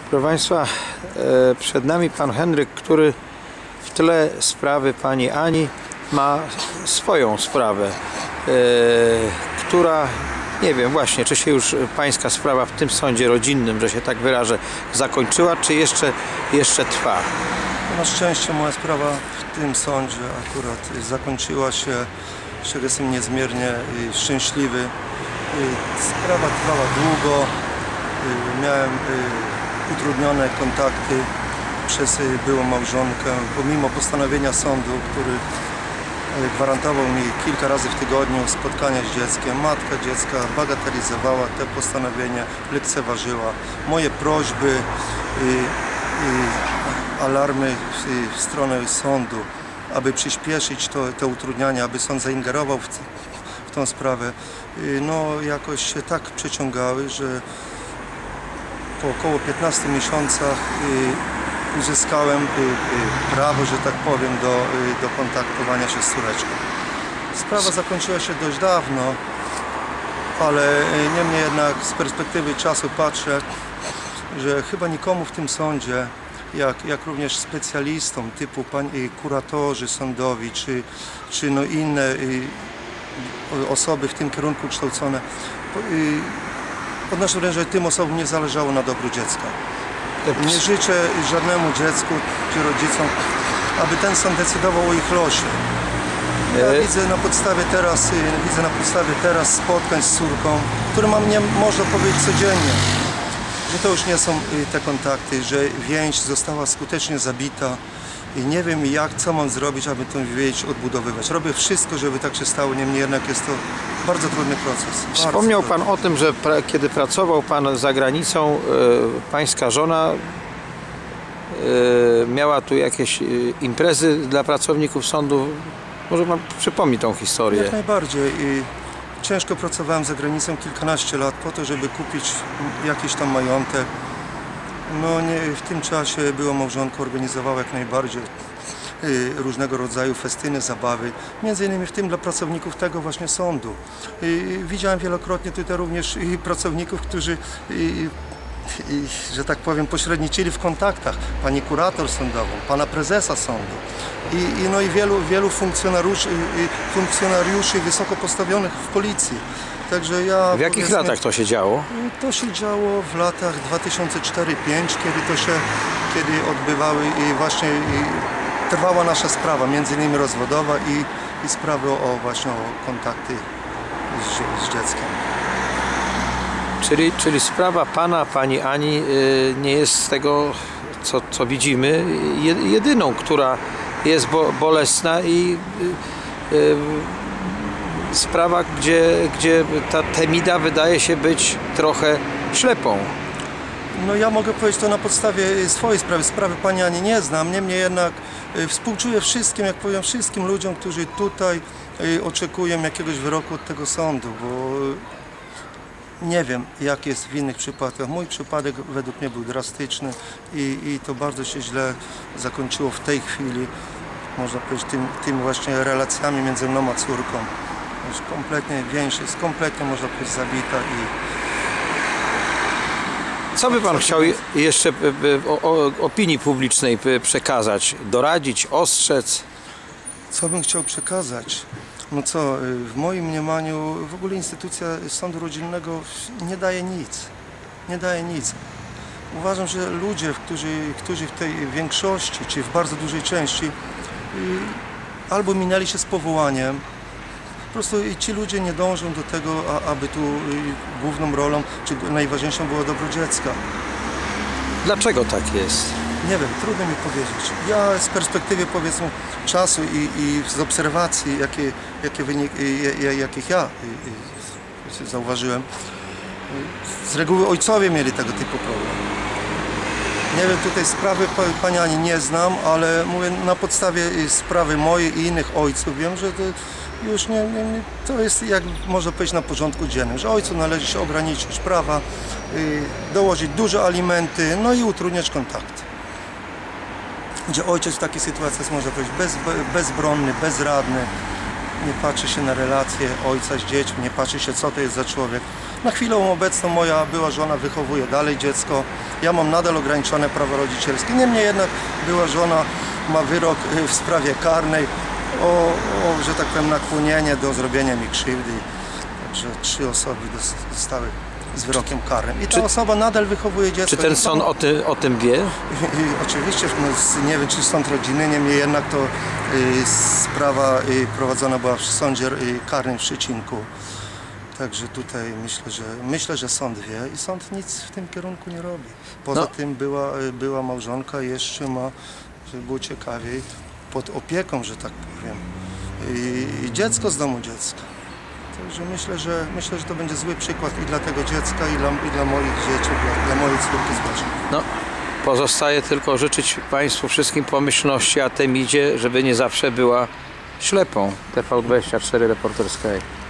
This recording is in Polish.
Proszę Państwa, przed nami pan Henryk, który w tle sprawy pani Ani ma swoją sprawę, która, nie wiem właśnie, czy się już pańska sprawa w tym sądzie rodzinnym, że się tak wyrażę, zakończyła, czy jeszcze trwa? Na szczęście moja sprawa w tym sądzie akurat zakończyła się, z czego jestem niezmiernie szczęśliwy. Sprawa trwała długo, miałem utrudnione kontakty przez byłą małżonkę, pomimo postanowienia sądu, który gwarantował mi kilka razy w tygodniu spotkania z dzieckiem. Matka dziecka bagatelizowała te postanowienie, lekceważyła moje prośby alarmy w stronę sądu, aby przyspieszyć te utrudniania, aby sąd zaingerował w tą sprawę. No jakoś się tak przeciągały, że po około 15 miesiącach uzyskałem prawo, że tak powiem, do kontaktowania się z córeczką. Sprawa zakończyła się dość dawno, ale niemniej jednak z perspektywy czasu patrzę, że chyba nikomu w tym sądzie, jak również specjalistom typu kuratorzy sądowi, czy no inne osoby w tym kierunku kształcone, odnoszę wrażenie, że tym osobom nie zależało na dobru dziecka. Nie życzę żadnemu dziecku czy rodzicom, aby ten sąd decydował o ich losie. Ja widzę na podstawie teraz spotkań z córką, które mam, nie można powiedzieć, codziennie, że to już nie są te kontakty, że więź została skutecznie zabita i nie wiem co mam zrobić, aby tę więź odbudowywać. Robię wszystko, żeby tak się stało, niemniej jednak jest to bardzo trudny proces. Wspomniał pan o tym, że kiedy pracował pan za granicą, pańska żona miała tu jakieś imprezy dla pracowników sądu. Może pan przypomni tą historię? Jak najbardziej. Ciężko pracowałem za granicą kilkanaście lat po to, żeby kupić jakiś tam majątek. No w tym czasie była małżonka, organizowała jak najbardziej różnego rodzaju festyny, zabawy, między innymi w tym dla pracowników tego właśnie sądu. Widziałem wielokrotnie tutaj również pracowników, którzy że tak powiem, pośredniczyli w kontaktach. Pani kurator sądową, pana prezesa sądu i wielu funkcjonariuszy wysoko postawionych w policji. Także w jakich latach to się działo? To się działo w latach 2004-2005, kiedy odbywały i właśnie trwała nasza sprawa, między innymi rozwodowa i sprawy właśnie o kontakty z dzieckiem. Czyli sprawa pani Ani nie jest z tego, co widzimy, jedyną, która jest bolesna i sprawa, gdzie ta Temida wydaje się być trochę ślepą. No ja mogę powiedzieć to na podstawie swojej sprawy pani Ani nie znam, niemniej jednak współczuję wszystkim, jak powiem, wszystkim ludziom, którzy tutaj oczekują jakiegoś wyroku od tego sądu, bo nie wiem, jak jest w innych przypadkach. Mój przypadek według mnie był drastyczny i to bardzo się źle zakończyło w tej chwili, można powiedzieć, tymi właśnie relacjami między mną a córką. Już kompletnie więź jest kompletnie, można powiedzieć, zabita Co by pan chciał jeszcze opinii publicznej przekazać, doradzić, ostrzec? Co bym chciał przekazać? No co, w moim mniemaniu w ogóle instytucja sądu rodzinnego nie daje nic. Nie daje nic. Uważam, że ludzie, którzy w tej większości, czy w bardzo dużej części albo minęli się z powołaniem, po prostu ci ludzie nie dążą do tego, aby tu główną rolą, czy najważniejszą było dobro dziecka. Dlaczego tak jest? Nie wiem, trudno mi powiedzieć. Ja z perspektywy, powiedzmy, czasu i z obserwacji, jakich ja zauważyłem, z reguły ojcowie mieli tego typu problem. Nie wiem, tutaj sprawy pani Ani nie znam, ale mówię na podstawie sprawy mojej i innych ojców wiem, że to już to jest, jak można powiedzieć, na porządku dziennym, że ojcu należy się ograniczyć prawa, dołożyć duże alimenty, no i utrudniać kontakty. Gdzie ojciec w takiej sytuacji jest, można powiedzieć, bezbronny, bezradny, nie patrzy się na relacje ojca z dziećmi, nie patrzy się, co to jest za człowiek. Na chwilę obecną moja była żona wychowuje dalej dziecko. Ja mam nadal ograniczone prawa rodzicielskie. Niemniej jednak była żona ma wyrok w sprawie karnej o że tak powiem, nakłonienie do zrobienia mi krzywdy. Także 3 osoby dostały z wyrokiem karnym. I ta osoba nadal wychowuje dziecko. Czy ten sąd o tym wie? Oczywiście, no, nie wiem czy sąd rodzinny, niemniej jednak to sprawa prowadzona była w sądzie karnym w Szczecinku. Także tutaj myślę, że sąd wie i sąd nic w tym kierunku nie robi. Poza tym była małżonka i jeszcze ma, żeby było ciekawiej, pod opieką, że tak powiem, i dziecko z domu dziecka. Także myślę, że to będzie zły przykład i dla tego dziecka, i dla moich dzieci, dla mojej córki zwłaszcza. No, pozostaje tylko życzyć Państwu wszystkim pomyślności, a tym idzie, żeby nie zawsze była ślepą. TV24 Reporterska.